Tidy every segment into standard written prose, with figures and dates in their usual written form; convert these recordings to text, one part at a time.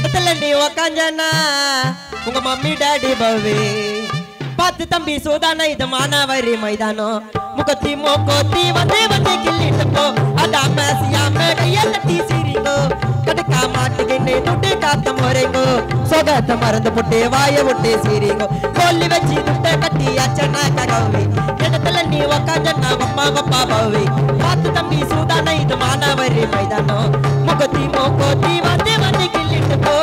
இடத்துல நீ உக்காஞ்சனா உங்க மம்மி டாடி பவே பாத்து தம்பி சோதான இது மானாவரி மைதானம் முகத்தி மோக்கோத்தி வந்து வந்து கிள்ளிட்டு போ அதாம சியாம கைய தட்டி சிரிங்கோ கடுக்கா மாட்டுக்கின்னு துட்டு காத்த முறைங்கோ சொகத்தை மறந்து போட்டு வாய விட்டு சிரிங்கோ கொல்லி வச்சு துட்ட கட்டி அச்சனா ககவி இடத்துல நீ உக்காஞ்சனா அம்மா அப்பா பவே பாத்து தம்பி சோதான இது மானாவரி மைதானம் முகத்தி மோக்கோத்தி வந்து வந்து கிள்ளிட்டு போ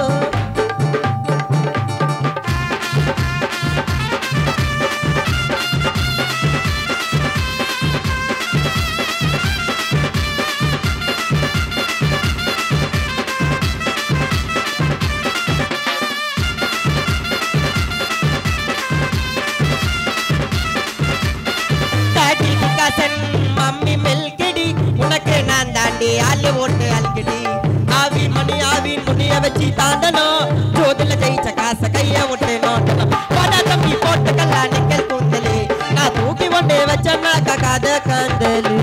मम्मी मिलकड़ी उनके नांदांडी आले वोटे अलकड़ी आवीन मुनिया वची तांदनो जोदल जई चका सकैया वोटे नोटनो वाडा तंबी पोट कल्ला निकल कुंदली ना तूकी वंडे वचना ककाद कंदली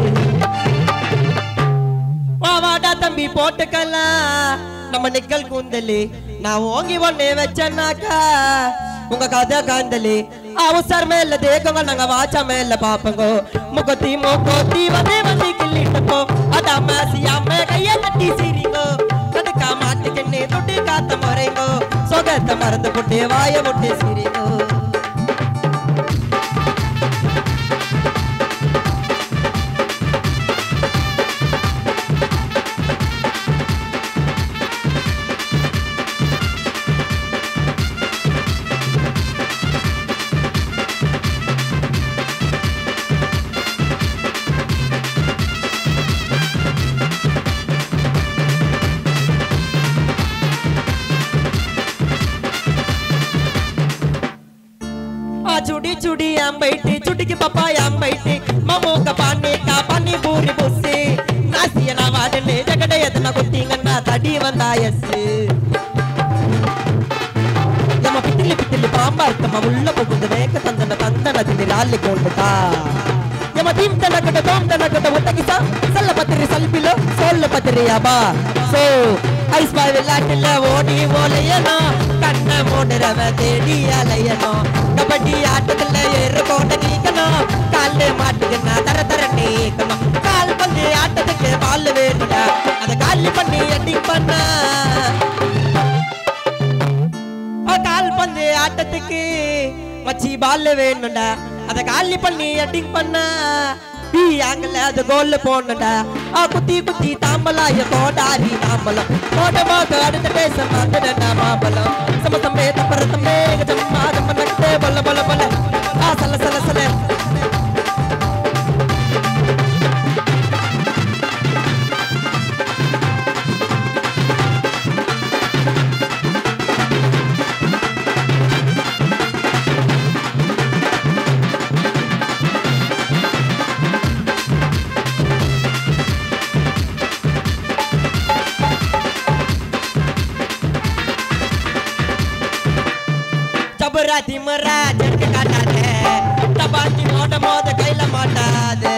वाडा तंबी पोट कल्ला நம்ம நிக்கல் குந்தலி நான் ஓங்கி ஒண்ணே வச்சனாக்கா உங்க கதை காந்தலி அவசர மேல தேக்கங்க நாங்க வாச்சா மேல பாப்பங்கோ முகத்தி மோக்கோத்தி வந்து வந்து கிள்ளிட்டப்போ அதாம சியாம கைய தட்டி சிரிங்கோ கடுக்கா மாட்டுக்கின்னு துட்டு காத்த முறைங்கோ சொகத்தை மறந்து போட்டு வாய விட்டு சிரிங்கோ चुड़ी चुड़ी आम बैठी चुड़ी की पापा आम बैठी ममो का पानी पूरी बुस्से नासिया ना वाडने जगड़े यतना कुत्तींगन्ना तड़ी वंदायस्से यम पितिली पांबार्थ मवुल्ल पुगुंदवे क तंदन दिनि राल्ली कोंडता यम दीम तनकट उतकिसा सल्ल पत्रि सल्पिलो सोल्ल पत्रि अबा सो ஐஸ் பாய் விளையாட்டுல ஓடி ஓலையனோ கண்ண மூடுறவ தேடி அலையனோ கபடி ஆட்டத்துல ஏறு கோட்டை நீக்கணும் கால்ல மாட்டுக்குன்னா தர தர நீக்கணும் கால் பந்து ஆட்டத்துக்கு பால் வேணுடா அதை காலி பண்ணி எட்டிங் பண்ண கால் பந்து ஆட்டத்துக்கு வச்சி பால் வேணுடா அதை காலி பண்ணி எட்டிங் பண்ண பி ஆங்கல அது கோல் போனடா குத்தி குத்தி தாம்பலாய கோடாரி தாம்பலம் கோடமாக அடுத்த பேச மாட்டடா மாம்பலம் சமசமே தப்பரத்தமே ஜம்மா ஜம்மனட்டே பல்ல பல்ல பல்ல சல சல சல திமரா ஜர்க்க காட்டாதே தபாஞ்சி மோட மோத கையில மாட்டாதே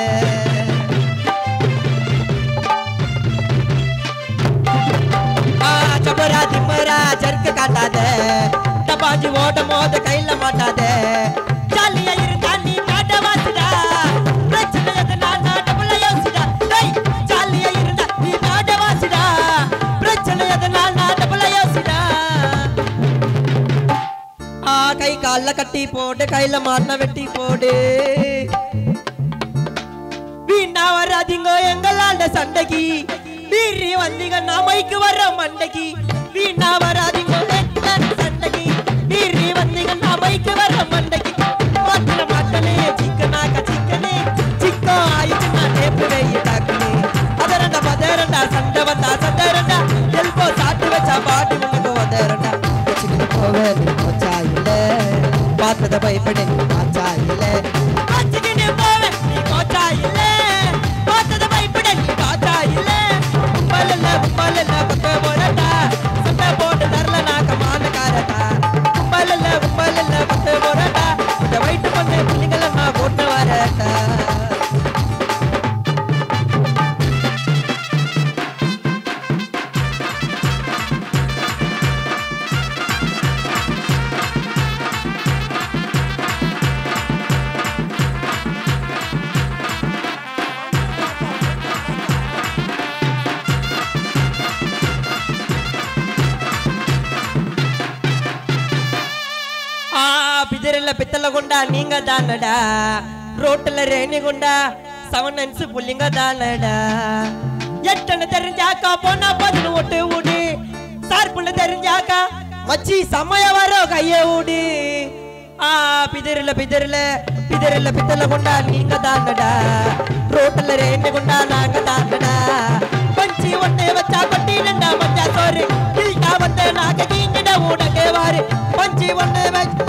சபரா திமரா ஜர்க்க காட்டாதே தபாஞ்சி மோட மோத கையில மாட்டாதே ஜாலியா இருந்தா நீ காட்ட வாசிடா பிரச்சனை எதனா டபுள யோசிடா டேய் ஜாலியா இருந்தா நீ காட்ட வாசிடா பிரச்சனை எதனா டபுள யோசிடா கை கால்ல கட்டி போடு கையில மாட்டின வெட்டி போடு வீணா வராதிங்க எங்களாண்ட சண்டைக்கு வீரி வந்தீங்க நாமைக்கு வர மண்டைக்கு வீணா வராதிங்க எங்களாண்ட சண்டைக்கு வீரி வந்தீங்க நாமைக்கு வர மண்டைக்கு மாட்டின மாட்டனே சிக்கனாக்க சிக்கனே சிக்கோ ஆயிடுச்சுன்னா டேப்பு வெயி தாக்கனே அதரண்டா பதரண்டா சண்டை வந்தா சண்டரண்டா எல்போ சாட்டு வச்சா பாட்டு உனக்கு வதரண்டா வச்சுக்கிட்டு போவேன் பாத்தத பயப்படு ஆச்சா இல்ல வச்சுக்கிட்டு போவேன் நீ கோச்சா இல்ல பாத்தத பயப்படு நீ காச்சா இல்ல பல்லல பத்த போறடா சண்டை போட்டு பிதிரில பித்தல குண்டா நீங்க தானடா ரோட்டுல ரேணி குண்டா 7 இன்ச் புள்ளிங்க தானடா எட்டன தெரிஞ்சாக்கா போனா பதினு ஒட்டு ஊடி சார்புள்ள தெரிஞ்சாக்கா மச்சி சமய வர கைய ஊடி பிதிரில பிதிரில பிதிரில பித்தல குண்டா நீங்க தானடா ரோட்டுல ரேணி குண்டா நாங்க தானடா பஞ்சி ஒண்ணே வச்சா கொட்டி ரெண்டா மஞ்சா சோறு கில்டா வந்த நாக கீங்கட ஊடகே வாரு பஞ்சி ஒண்ணே வச்சா